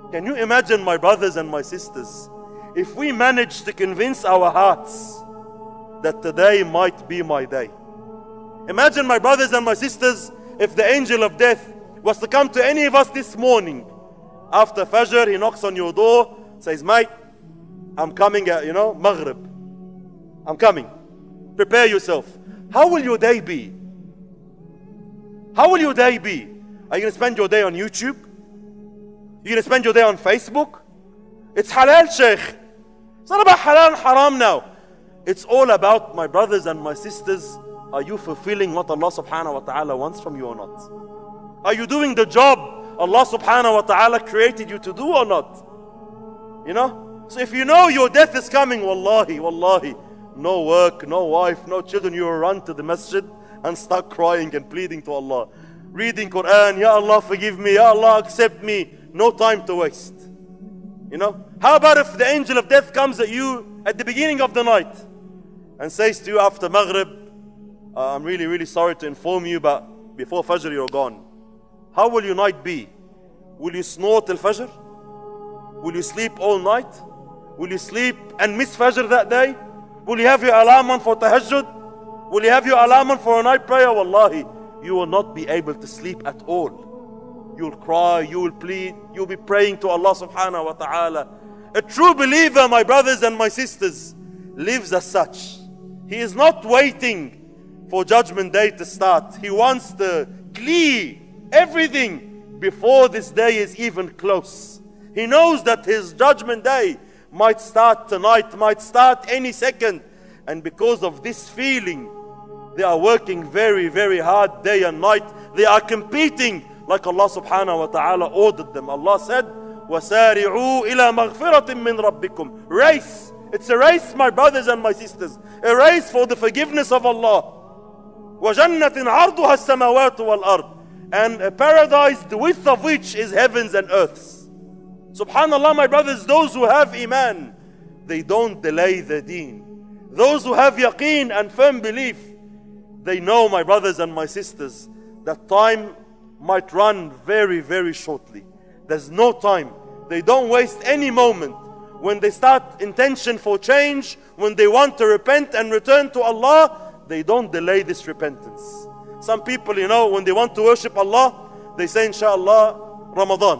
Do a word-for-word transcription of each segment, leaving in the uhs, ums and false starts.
Can you imagine, my brothers and my sisters, if we manage to convince our hearts that today might be my day? Imagine, my brothers and my sisters, if the angel of death was to come to any of us this morning. After Fajr, he knocks on your door, says, mate, I'm coming at, you know, Maghrib. I'm coming. Prepare yourself. How will your day be? How will your day be? Are you going to spend your day on YouTube? You're going to spend your day on Facebook? It's halal, Sheikh. It's not about halal and haram now. It's all about, my brothers and my sisters, are you fulfilling what Allah subhanahu wa ta'ala wants from you or not? Are you doing the job Allah subhanahu wa ta'ala created you to do or not? You know? So if you know your death is coming, wallahi, wallahi, no work, no wife, no children, you will run to the masjid and start crying and pleading to Allah. Reading Quran, Ya Allah forgive me, Ya Allah accept me. No time to waste. You know? How about if the angel of death comes at you at the beginning of the night and says to you after Maghrib, uh, I'm really, really sorry to inform you, but before Fajr you're gone. How will your night be? Will you snore till Fajr? Will you sleep all night? Will you sleep and miss Fajr that day? Will you have your alarm on for tahajjud? Will you have your alarm on for a night prayer? Wallahi, you will not be able to sleep at all. You'll cry, you will plead, you'll be praying to Allah subhanahu wa ta'ala. A true believer, my brothers and my sisters, lives as such. He is not waiting for Judgment Day to start. He wants to clear everything before this day is even close. He knows that his Judgment Day might start tonight, might start any second. And because of this feeling, they are working very, very hard day and night. They are competing like Allah subhanahu wa ta'ala ordered them. Allah said, وَسَارِعُوا إِلَى مَغْفِرَةٍ مِّن رَبِّكُمْ. Race. It's a race, my brothers and my sisters. A race for the forgiveness of Allah. وَجَنَّةٍ عَرْضُهَا السَّمَوَاتُ وَالْأَرْضُ. And a paradise, the width of which is heavens and earths. Subhanallah, my brothers, those who have iman, they don't delay the deen. Those who have yaqeen and firm belief, they know, my brothers and my sisters, that time might run very, very shortly. There's no time. They don't waste any moment. When they start intention for change, when they want to repent and return to Allah, they don't delay this repentance. Some people, you know, when they want to worship Allah, they say, inshallah, Ramadan.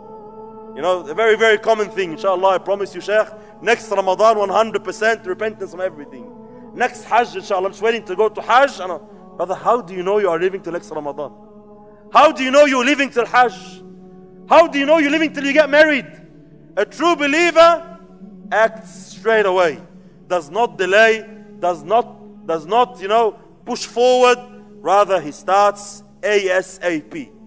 You know, a very, very common thing. Inshallah, I promise you, Shaykh, next Ramadan, one hundred percent repentance from everything. Next Hajj, inshallah, I'm just waiting to go to Hajj. And, brother, how do you know you are living till next Ramadan? How do you know you're living till Hajj? How do you know you're living till you get married? A true believer acts straight away. Does not delay, does not, does not, you know, push forward. Rather, he starts ASAP.